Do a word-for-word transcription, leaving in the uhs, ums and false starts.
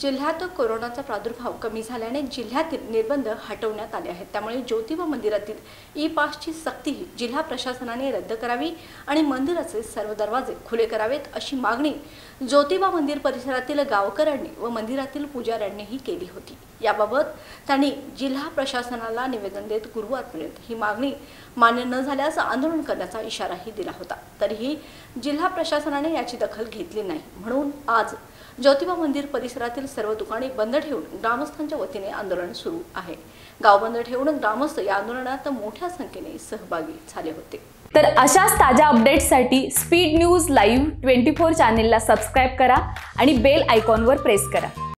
जिल्ह्यात कोरोनाचा प्रादुर्भाव कमी झाल्याने जिल्ह्यातील निर्बंध हटवण्यात आले आहेत। त्यामुळे ज्योतिबा मंदिरातील ई पासची सक्ती जिल्हा प्रशासनाने रद्द करावी आणि मंदिराचे सर्व दरवाजे खुले करावेत अशी मागणी ज्योतिबा मंदिर परिसरातील गावकऱ्यांनी व मंदिरातील पुजाऱ्यांनीही केली होती। याबाबत त्यांनी जिल्हा प्रशासनाला निवेदन देत गुरुवारपर्यंत ही मागणी मान्य न झाल्यास आंदोलन करण्याचा इशाराही दिला होता। तरीही जिल्हा प्रशासनाने याची दखल घेतली नाही, म्हणून आज ज्योतिबा मंदिर परिसरातील सर्व दुकाने बंद ठेवून ग्रामस्थांच्या वतीने आंदोलन सुरू आहे। गाव बंद ठेवून ग्रामस्थ या आंदोलनात मोठ्या संख्येने सहभागी झाले होते। तर अशाच ताज्या अपडेट्ससाठी स्पीड न्यूज लाईव्ह चोवीस चॅनेलला सबस्क्राइब करा आणि बेल आयकॉनवर प्रेस करा।